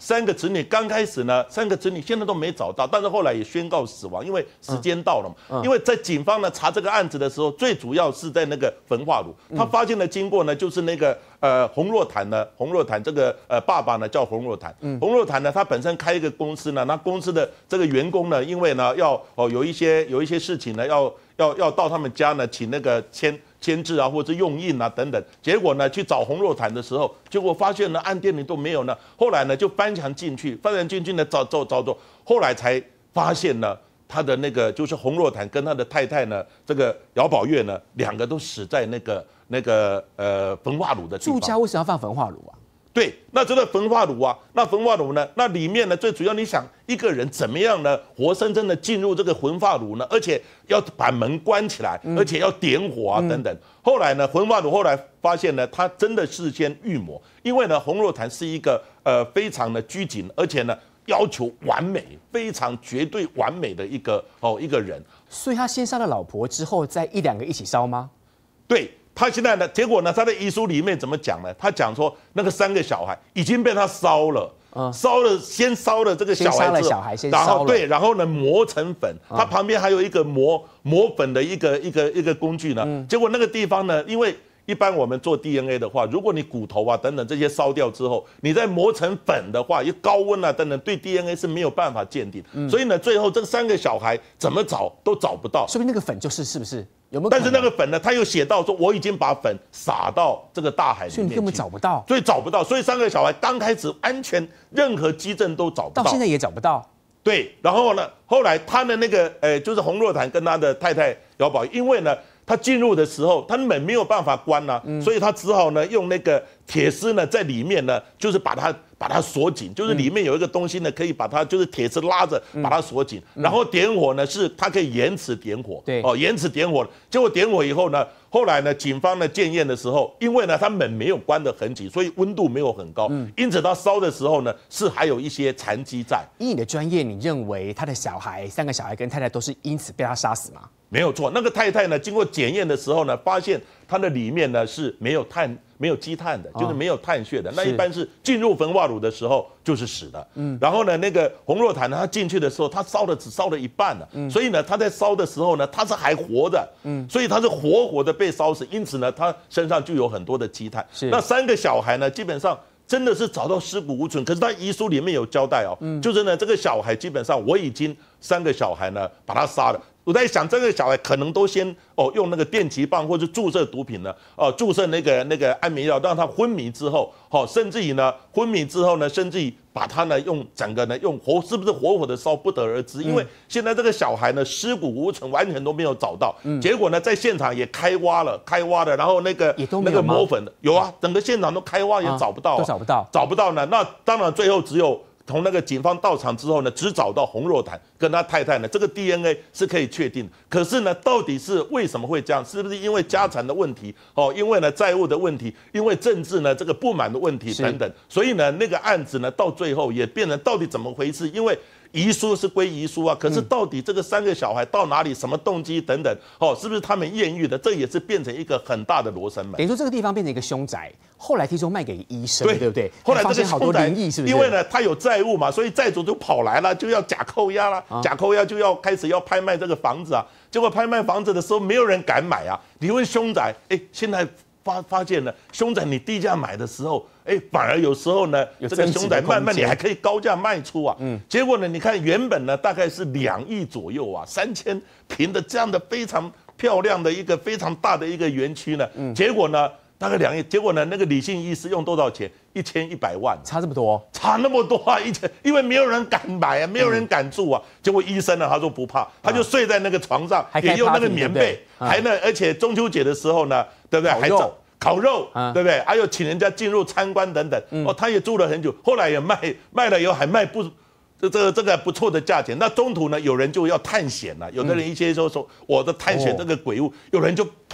3个子女刚开始呢，3个子女现在都没找到，但是后来也宣告死亡，因为时间到了嘛。因为在警方呢查这个案子的时候，最主要是在那个焚化炉，他发现的经过呢，就是那个洪若潭这个爸爸呢叫洪若潭，洪若潭呢他本身开一个公司呢，那公司的这个员工呢，因为呢要有一些事情呢要到他们家呢请那个签字啊，或者是用印啊等等，结果呢去找洪若潭的时候，结果发现呢案店里都没有呢，后来呢就翻墙进去呢找，后来才发现呢他的那个就是洪若潭跟他的太太呢，这个姚宝月呢，2个都死在那个焚化炉的地方。 住家为什么要放焚化炉啊？ 对，那这个焚化炉啊，那焚化炉呢，那里面呢最主要，你想一个人怎么样呢，活生生的进入这个焚化炉呢，而且要把门关起来，而且要点火啊等等。后来呢，焚化炉后来发现呢，他真的事先预谋，因为呢，洪若潭是一个非常的拘谨，而且呢要求完美，非常绝对完美的一个人。 所以他先杀了老婆之后，再1、2个一起烧吗？ 对。他现在呢，结果呢，他的遗书里面怎么讲呢？他讲说，那个3个小孩已经被他烧了，先烧了这个小孩之后，然后对，然后呢磨成粉，他旁边还有一个磨粉的一个工具呢。结果那个地方呢，因为一般我们做 DNA 的话，如果你骨头啊等等这些烧掉之后，你再磨成粉的话，高温啊等等，对 DNA 是没有办法鉴定。所以呢，最后这3个小孩怎么找都找不到。 说明那个粉是不是？有没有？ 但是那个粉呢，他又写到说，我已经把粉撒到这个大海里面去， 所以你根本找不到， 所以找不到，所以3个小孩刚开始完全任何基证都找不到， 到现在也找不到。 对，然后呢，后来他的那个就是洪若潭跟他的太太姚宝，因为呢他进入的时候，他门没有办法关啊，所以他只好呢用那个铁丝呢在里面呢，就是把它锁紧，就是里面有一个东西呢，可以把它就是铁丝拉着把它锁紧，然后点火呢是它可以延迟点火， 对， 延迟点火，结果点火以后呢，后来呢警方呢检验的时候，因为呢它门没有关得很紧，所以温度没有很高，因此它烧的时候呢是还有一些残机在。 以你的专业，你认为他的小孩3个小孩跟太太都是因此被他杀死吗？ 没有错，那个太太呢，经过检验的时候呢，发现它的里面呢是没有积碳的，就是没有碳血的。那一般是进入焚化炉的时候就是死的。然后呢，那个洪若潭呢，他进去的时候，他只烧了一半了。所以呢，他在烧的时候呢，他是还活的。所以他是活的被烧死，因此呢，他身上就有很多的积碳。那3个小孩呢，基本上真的是找到尸骨无存，可是他遗书里面有交代哦，就是呢，这个小孩基本上我已经3个小孩呢把他杀了。我在想，这个小孩可能都先用那个电击棒或者注射毒品呢，注射那个安眠药，让他昏迷之后，甚至于呢昏迷之后呢，甚至于把他呢用整个呢用是不是活的烧不得而知，因为现在这个小孩呢尸骨无存，完全都没有找到，结果呢在现场也开挖了，然后那个磨粉的有啊，整个现场都开挖也找不到， 都找不到呢，那当然最后只有。从那个警方到场之后呢，只找到洪若潭跟他太太呢，这个 DNA 是可以确定。可是呢，到底是为什么会这样？是不是因为家产的问题？因为呢债务的问题，因为政治呢这个不满的问题等等。所以呢，那个案子呢到最后也变成到底怎么回事？因为遗书是归遗书啊，可是到底这个3个小孩到哪里、什么动机等等，是不是他们艳遇的？这也是变成一个很大的罗生门。 等于说这个地方变成一个凶宅，后来听说卖给医生，对不对？ 后来发现好多灵异，是不是？ 因为呢，他有债务嘛，所以债主就跑来了，就要假扣押了，假扣押就要开始要拍卖这个房子啊。结果拍卖房子的时候，没有人敢买啊。你问凶宅，现在发现了，凶宅你低价买的时候，反而有时候呢，这个凶宅慢慢你还可以高价卖出啊。结果呢，你看原本呢大概是2亿左右啊，3000平的这样的非常漂亮的一个非常大的一个园区呢，结果呢大概2亿，结果呢那个李姓医师用多少钱？1100万， 差这么多， 差那么多啊！因为没有人敢买啊，没有人敢住啊。结果医生呢，他说不怕，他就睡在那个床上，也用那个棉被，还呢，而且中秋节的时候呢，对不对？还烤肉，对不对？还有请人家进入参观等等。他也住了很久，后来也卖了以后还卖这个不错的价钱。那中途呢，有人就要探险了，有的人一些说我的探险这个鬼屋，有人就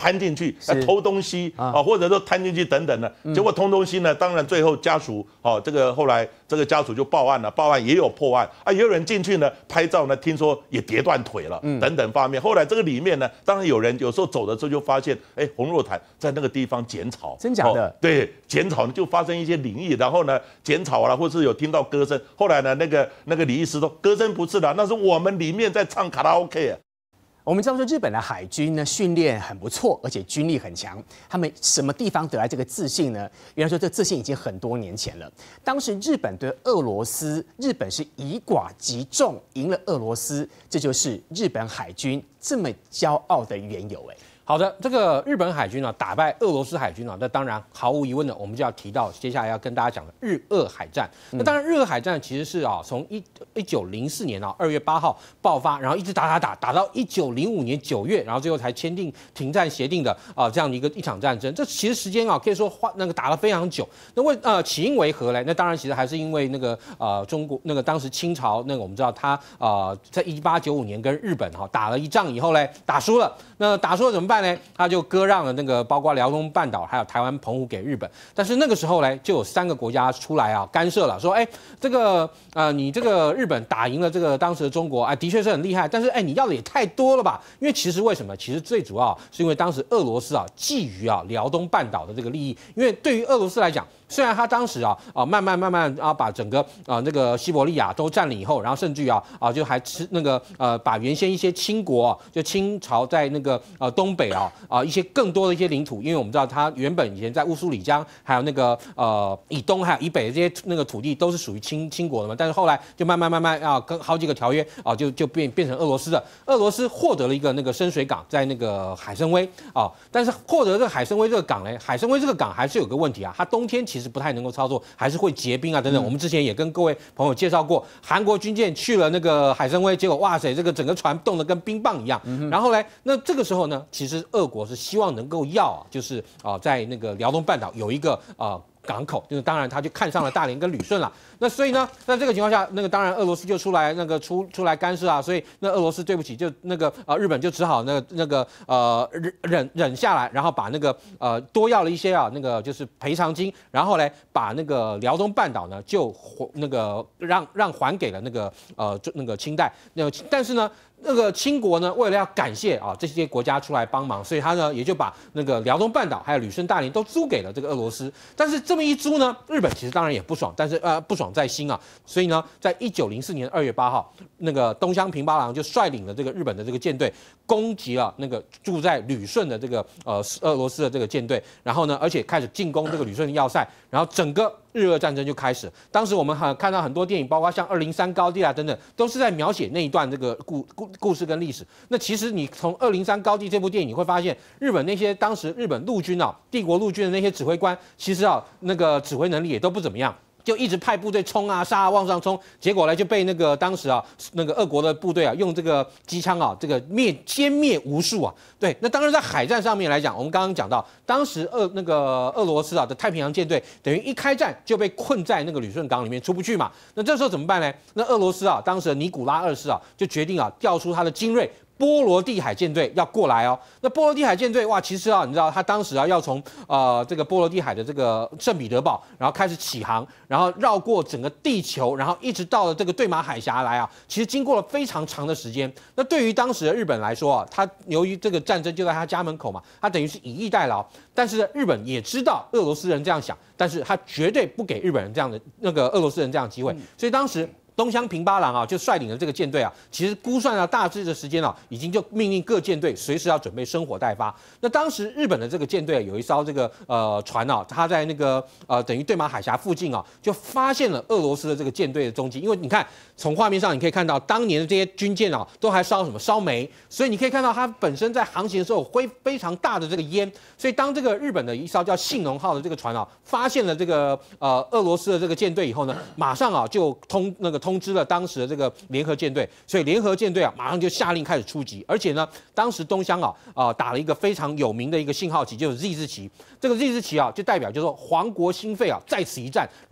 攀进去是偷东西啊，或者说贪进去等等的，结果偷东西呢，当然最后家属这个后来这个家属就报案了，报案也有破案啊，也有人进去呢拍照呢，听说也跌断腿了等等方面。后来这个里面呢，当然有人有时候走的时候就发现，洪若潭在那个地方剪草， 真假的？ 对，剪草就发生一些灵异，然后呢剪草啦，或是有听到歌声。后来呢，那个李医师说，歌声不是的，那是我们里面在唱卡拉 OK 啊。 我们知道说日本的海军呢训练很不错，而且军力很强。他们什么地方得来这个自信呢？原来说这自信已经很多年前了。当时日本对俄罗斯，日本是以寡击众，赢了俄罗斯，这就是日本海军这么骄傲的缘由。 好的，这个日本海军啊打败俄罗斯海军啊，那当然毫无疑问的，我们就要提到接下来要跟大家讲的日俄海战。那当然，日俄海战其实是从1904年2月8号爆发，然后一直打到1905年9月，然后最后才签订停战协定的这样的一场战争。这其实时间可以说打了非常久。那起因为何嘞？那当然其实还是因为那个中国那个当时清朝那个我们知道他在1895年跟日本打了一仗以后嘞，打输了。那打输了怎么办呢？他就割让了那个包括辽东半岛还有台湾澎湖给日本。但是那个时候呢，就有3个国家出来干涉了，说这个你这个日本打赢了这个当时的中国的确是很厉害，但是你要的也太多了吧？因为其实为什么？其实最主要是因为当时俄罗斯觊觎辽东半岛的这个利益，因为对于俄罗斯来讲，虽然他当时慢慢把整个那个西伯利亚都占领以后，然后甚至就还把原先一些清国就清朝在那个东北一些更多的一些领土，因为我们知道他原本以前在乌苏里江还有那个以东还有以北的这些那个土地都是属于清国的嘛，但是后来就慢慢跟好几个条约就变成俄罗斯的。俄罗斯获得了一个那个深水港在那个海参崴但是获得这个海参崴这个港呢，海参崴这个港还是有个问题它冬天其实不太能够操作，还是会结冰等等。我们之前也跟各位朋友介绍过，韩国军舰去了那个海参崴，结果哇塞，这个整个船冻得跟冰棒一样。然后呢，那这个时候呢，其实俄国是希望能够就是在那个辽东半岛有一个港口，就是当然他就看上了大连跟旅顺了。那所以呢，在这个情况下，那个当然俄罗斯就出来出来干涉所以那俄罗斯对不起，就那个日本就只好忍下来，然后把那个多要了一些那个就是赔偿金，然后呢把那个辽东半岛呢就那个让还给了那个清代。但是呢，那个清国呢，为了要感谢这些国家出来帮忙，所以他呢也就把那个辽东半岛还有旅顺大连都租给了这个俄罗斯。但是这么一租呢，日本其实当然也不爽，但是不爽在心所以呢，在1904年2月8号，那个东乡平八郎就率领了这个日本的这个舰队攻击了那个住在旅顺的这个俄罗斯的这个舰队，然后呢，而且开始进攻这个旅顺的要塞，然后整个日俄战争就开始。当时我们看到很多电影，包括像203高地等等，都是在描写那一段这个故事跟历史。那其实你从203高地这部电影，你会发现日本那些当时日本陆军帝国陆军的那些指挥官，其实那个指挥能力也都不怎么样。就一直派部队冲杀往上冲，结果呢就被那个当时那个俄国的部队用这个机枪这个歼灭无数对，那当然在海战上面来讲，我们刚刚讲到，当时那个俄罗斯的太平洋舰队等于一开战就被困在那个旅顺港里面出不去嘛。那这时候怎么办呢？那俄罗斯当时的尼古拉2世就决定调出他的精锐波罗的海舰队要过来那波罗的海舰队其实你知道他当时要从这个波罗的海的这个圣彼得堡，然后开始起航，然后绕过整个地球，然后一直到了这个对马海峡来其实经过了非常长的时间。那对于当时的日本来说他由于这个战争就在他家门口嘛，他等于是以逸待劳。但是日本也知道俄罗斯人这样想，但是他绝对不给日本人这样的那个俄罗斯人这样的机会。所以当时东乡平八郎就率领了这个舰队其实估算大致的时间已经就命令各舰队随时要准备生火待发。那当时日本的这个舰队有一艘这个船它在那个等于对马海峡附近就发现了俄罗斯的这个舰队的踪迹。因为你看从画面上你可以看到，当年的这些军舰都还烧煤，所以你可以看到它本身在航行的时候会非常大的这个烟。所以当这个日本的一艘叫信浓号的这个船发现了这个俄罗斯的这个舰队以后呢，马上就通知了当时的这个联合舰队，所以联合舰队马上就下令开始出击。而且呢，当时东乡打了一个非常有名的一个信号旗，就是 Z 字旗。这个 Z 字旗就代表就是说皇国兴废在此一战，然后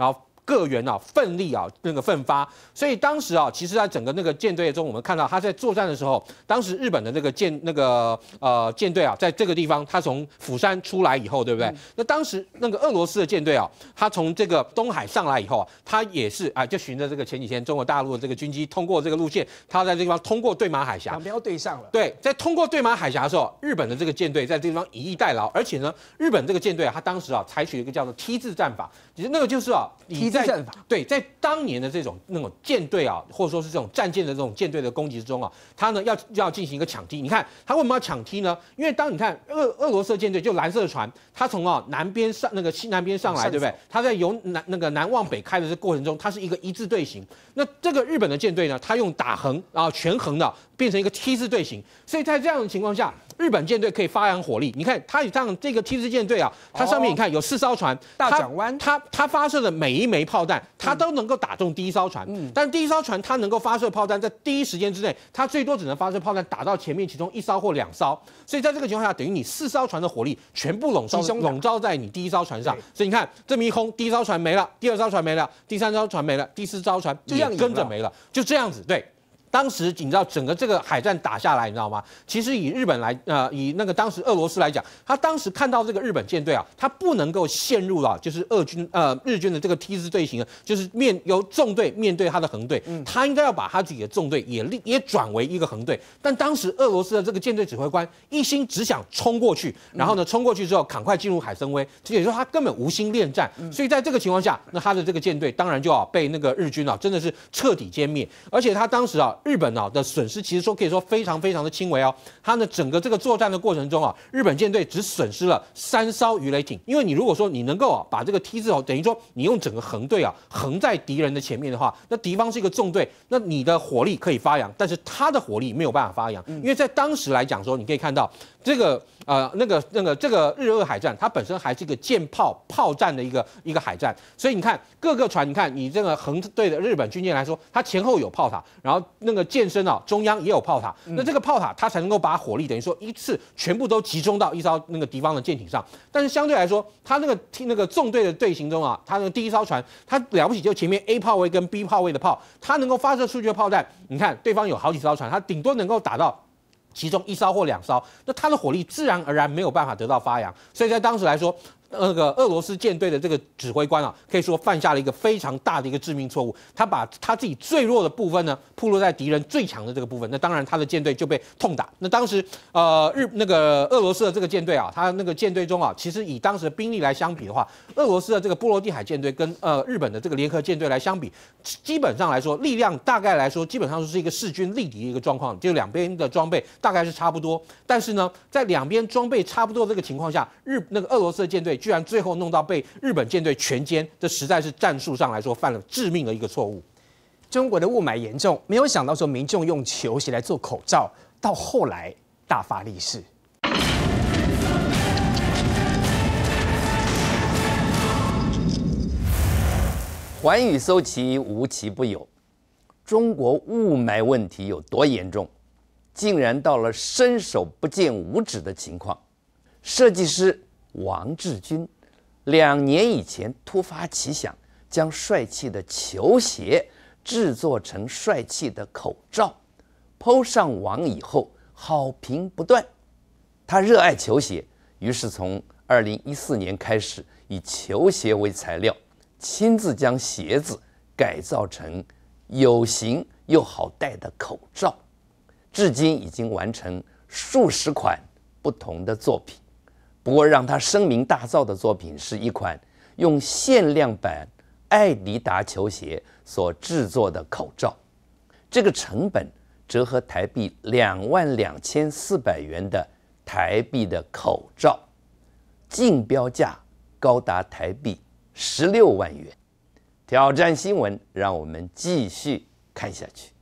各员奋力奋发。所以当时其实在整个那个舰队中，我们看到他在作战的时候，当时日本的那个舰队在这个地方，他从釜山出来以后，对不对？那当时那个俄罗斯的舰队他从这个东海上来以后他也是就循着这个前几天中国大陆的这个军机通过这个路线，他在这个地方通过对马海峡， 两边要对上了。 对，在通过对马海峡的时候，日本的这个舰队在这个地方以逸待劳，而且呢，日本这个舰队他当时采取一个叫做 T 字战法，其实那个就是 T 字战法， 对，在当年的这种那种舰队或者说是这种战舰的这种舰队的攻击之中他呢要进行一个抢踢。你看他为什么要抢踢呢？因为当你看俄罗斯的舰队就蓝色的船，它从南边上那个西南边上来，对不对？它在由南往北开的这过程中，它是一个一字队形。那这个日本的舰队呢，它用打横全横的变成一个 T 字队形，所以在这样的情况下，日本舰队可以发扬火力。你看它这样这个 T 字舰队它上面你看有4艘船， 大转弯， 它发射的每一枚炮弹，它都能够打中第一艘船。但第一艘船它能够发射炮弹，在第一时间之内，它最多只能发射炮弹打到前面其中1艘或2艘。所以在这个情况下，等于你4艘船的火力全部笼罩在你第一艘船上。所以你看这么一轰，第一艘船没了，第2艘船没了，第3艘船没了，第4艘船也跟着没了，就这样子。对。当时你知道整个这个海战打下来，你知道吗？其实以日本来以那个当时俄罗斯来讲，他当时看到这个日本舰队他不能够陷入就是日军的这个 T 字队形，就是由纵队面对他的横队，他应该要把他自己的纵队也转为一个横队。但当时俄罗斯的这个舰队指挥官一心只想冲过去，然后呢冲过去之后赶快进入海参崴，也就是说他根本无心恋战。所以在这个情况下，那他的这个舰队当然就被那个日军真的是彻底歼灭，而且他当时日本的损失其实可以说非常非常的轻微它呢整个这个作战的过程中日本舰队只损失了3艘鱼雷艇。因为你如果说你能够把这个 T 字等于说你用整个横队横在敌人的前面的话，那敌方是一个纵队，那你的火力可以发扬，但是他的火力没有办法发扬，因为在当时来讲说，你可以看到这个这个日俄海战，它本身还是一个舰炮战的一个海战，所以你看各个船，你看你这个横队的日本军舰来说，它前后有炮塔，然后那个舰身中央也有炮塔，那这个炮塔它才能够把火力等于说一次全部都集中到一艘那个敌方的舰艇上。但是相对来说，它那个纵队的队形中它那个第一艘船，它了不起就前面 A 炮位跟 B 炮位的炮，它能够发射出去的炮弹，你看对方有好几艘船，它顶多能够打到其中1艘或2艘，那它的火力自然而然没有办法得到发扬。所以在当时来说，那个俄罗斯舰队的这个指挥官可以说犯下了一个非常大的一个致命错误。他把他自己最弱的部分呢，暴露在敌人最强的这个部分。那当然，他的舰队就被痛打。那当时那个俄罗斯的这个舰队他那个舰队中其实以当时的兵力来相比的话，俄罗斯的这个波罗的海舰队跟日本的这个联合舰队来相比，基本上来说力量大概来说基本上是一个势均力敌的一个状况，就两边的装备大概是差不多。但是呢，在两边装备差不多这个情况下，那个俄罗斯的舰队居然最后弄到被日本舰队全歼，这实在是战术上来说犯了致命的一个错误。 中国的雾霾严重，没有想到说民众用球鞋来做口罩，到后来大发利市。 寰宇搜奇，无奇不有。中国雾霾问题有多严重，竟然到了伸手不见五指的情况。设计师王志军2年以前突发奇想，将帅气的球鞋制作成帅气的口罩，PO 上网以后好评不断。他热爱球鞋，于是从2014年开始，以球鞋为材料，亲自将鞋子改造成有型又好戴的口罩，至今已经完成数十款不同的作品。不过让他声名大噪的作品是一款用限量版艾迪达球鞋所制作的口罩，这个成本折合台币22400元的台币的口罩，竞标价高达台币16万元。挑战新闻，让我们继续看下去。